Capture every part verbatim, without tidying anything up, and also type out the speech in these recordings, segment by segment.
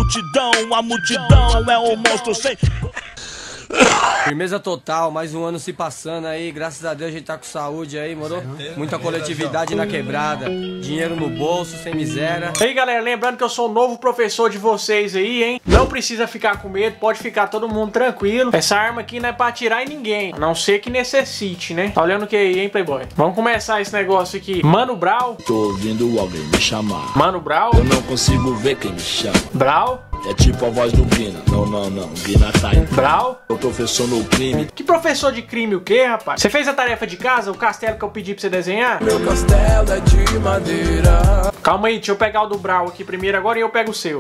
multidão, a multidão é um monstro sem... Firmeza total, mais um ano se passando aí, graças a Deus a gente tá com saúde aí, moro? Muita coletividade na quebrada, dinheiro no bolso, sem miséria. E aí galera, lembrando que eu sou o novo professor de vocês aí, hein? Não precisa ficar com medo, pode ficar todo mundo tranquilo. Essa arma aqui não é pra atirar em ninguém, a não ser que necessite, né? Tá olhando o que aí, hein, Playboy? Vamos começar esse negócio aqui. Mano Brau. Tô ouvindo alguém me chamar. Mano Brau. Eu não consigo ver quem me chama. Brau. É tipo a voz do Guina. Não, não, não. Guina tá aí. Brau. O professor no crime. Que professor de crime o quê, rapaz? Você fez a tarefa de casa? O castelo que eu pedi pra você desenhar? Meu castelo é de madeira. Calma aí, deixa eu pegar o do Brau aqui primeiro agora e eu pego o seu.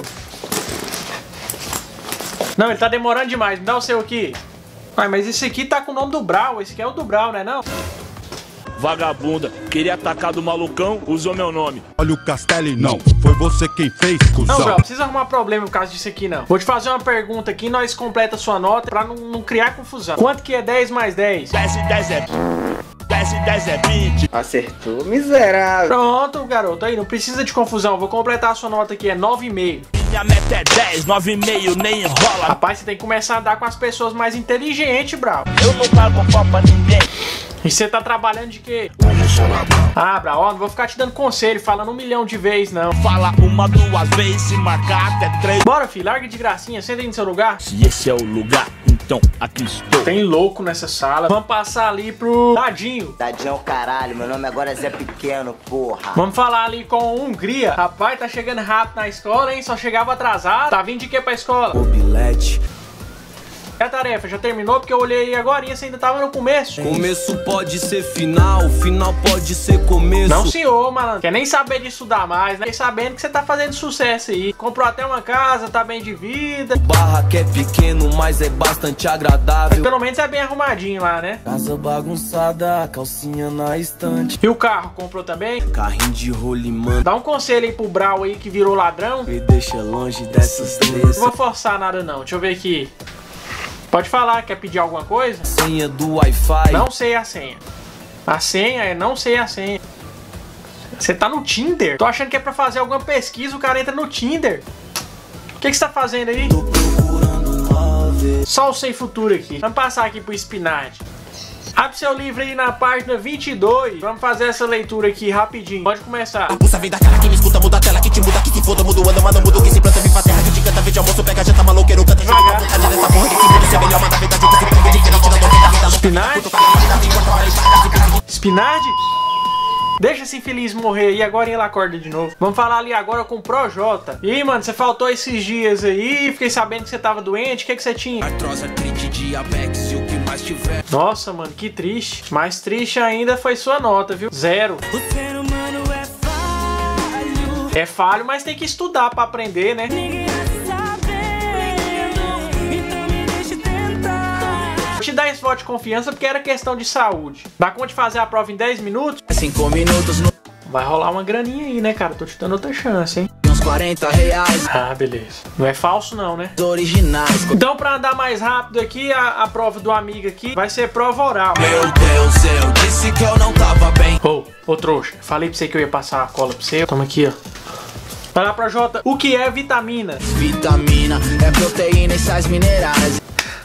Não, ele tá demorando demais. Me dá o seu aqui. Ah, mas esse aqui tá com o nome do Brau. Esse aqui é o do Brau, né não? Vagabunda, queria atacar do malucão, usou meu nome. Olha o Castelli, não. Foi você quem fez, cuzão. Não, Brau, precisa arrumar problema por causa disso aqui, não. Vou te fazer uma pergunta aqui, nós completa a sua nota pra não, não criar confusão. Quanto que é dez mais dez? dez e dez é... dez e dez é vinte. Acertou, miserável. Pronto, garoto. Aí, não precisa de confusão. Vou completar a sua nota aqui, é nove vírgula cinco. Minha meta é dez, nove e meio, nem enrola. Rapaz, você tem que começar a andar com as pessoas mais inteligentes, Brau. Eu não pago pau pra ninguém. E você tá trabalhando de quê? Ah, Brau, ó, não vou ficar te dando conselho, falando um milhão de vezes, não. Fala uma, duas vezes, se marcar até três. Bora, filho, larga de gracinha, senta aí no seu lugar. Se esse é o lugar, então aqui estou. Tem louco nessa sala. Vamos passar ali pro Dadinho. Dadinho é o caralho, meu nome agora é Zé Pequeno, porra. Vamos falar ali com Hungria. Rapaz, tá chegando rápido na escola, hein? Só chegava atrasado. Tá vindo de quê pra escola? Mobilete. E a tarefa, já terminou? Porque eu olhei agora e você ainda tava no começo. Começo pode ser final, final pode ser começo. Não, senhor, malandro. Quer nem saber de estudar mais, né? Fiquei sabendo que você tá fazendo sucesso aí. Comprou até uma casa, tá bem de vida. Barra que é pequeno, mas é bastante agradável. Mas pelo menos é bem arrumadinho lá, né? Casa bagunçada, calcinha na estante. E o carro, comprou também? Carrinho de rolimã. Dá um conselho aí pro Brau aí que virou ladrão. Me deixa longe dessas Não três. vou forçar nada não, deixa eu ver aqui. Pode falar, quer pedir alguma coisa? Senha do Wi-Fi. Não sei a senha. A senha é não sei a senha. Você tá no Tinder? Tô achando que é pra fazer alguma pesquisa, o cara entra no Tinder. O que que você tá fazendo aí? Tô procurando uma vez. Só o sem futuro aqui. Vamos passar aqui pro Spinach. Abre seu livro aí na página vinte e dois. Vamos fazer essa leitura aqui rapidinho. Pode começar. Pulsa, vem da cara que me escuta, muda a tela que te muda, que se foda, muda o ano, manda, muda o que se planta, vem pra terra, que te canta, vem de almoço, pega, já tá maloqueiro, canta, joga a vontade dessa porra, que se muda, se melhor, manda a verdade, que se pega diferente, da dor, da vida, Spinach? Spinach? Deixa esse infeliz morrer e agora ele acorda de novo. Vamos falar ali agora com o Projota. E aí, mano, você faltou esses dias aí, fiquei sabendo que você tava doente, o que que você tinha? Artrose, artrite, diabetes e o que mais tiver. Nossa, mano, que triste. Mais triste ainda foi sua nota, viu? Zero. O ser humano é falho. É falho, mas tem que estudar pra aprender, né? Ninguém vai saber, então me deixe tentar. Vou te dar esse voto de confiança porque era questão de saúde. Dá conta de fazer a prova em dez minutos? Cinco minutos no... Vai rolar uma graninha aí, né, cara? Tô te dando outra chance, hein? uns quarenta reais. Ah, beleza. Não é falso não, né? Originais. Então, pra andar mais rápido aqui, a, a prova do amigo aqui vai ser prova oral. Meu Deus, eu disse que eu não tava bem. Ô, ô trouxa, falei pra você que eu ia passar a cola pra você. Toma aqui, ó. Vai lá pra Jota. O que é vitamina? Vitamina é proteína e sais minerais.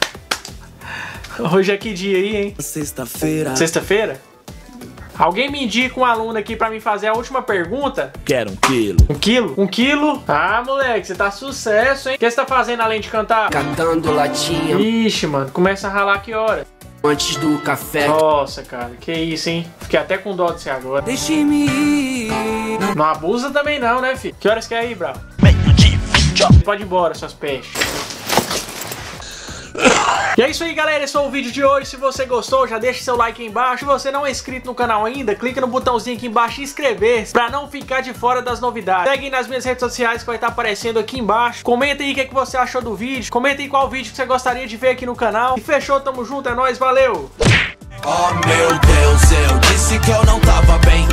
Hoje é que dia aí, hein? Sexta-feira. Sexta-feira? Alguém me indica um aluno aqui pra me fazer a última pergunta? Quero um quilo. Um quilo? Um quilo? Ah, moleque, você tá sucesso, hein? O que você tá fazendo além de cantar? Catando latinha Ixi, mano, começa a ralar que hora? antes do café. Nossa, cara, que isso, hein? Fiquei até com dó de você agora. Deixe-me ir. Não abusa também não, né, filho? Que horas que é aí, Brau? Meio de vídeo. Pode ir embora, suas peixes. E é isso aí, galera, esse foi o vídeo de hoje. Se você gostou, já deixa seu like aí embaixo. Se você não é inscrito no canal ainda, clica no botãozinho aqui embaixo e inscrever-se pra não ficar de fora das novidades. Segue nas minhas redes sociais que vai estar aparecendo aqui embaixo. Comenta aí o que, é que você achou do vídeo. Comenta aí qual vídeo que você gostaria de ver aqui no canal. E fechou, tamo junto, é nóis, valeu! Oh meu Deus, eu disse que eu não tava bem.